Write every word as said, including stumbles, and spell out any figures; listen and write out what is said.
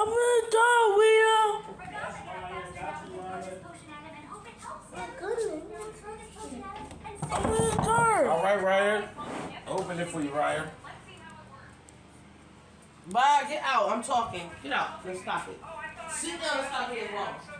I'm really tired, Will. I'm really tired. All right, Ryan. Open it for you, Ryan. Bye, get out. I'm talking. Get out. Let's stop it. Sit down and stop being wrong.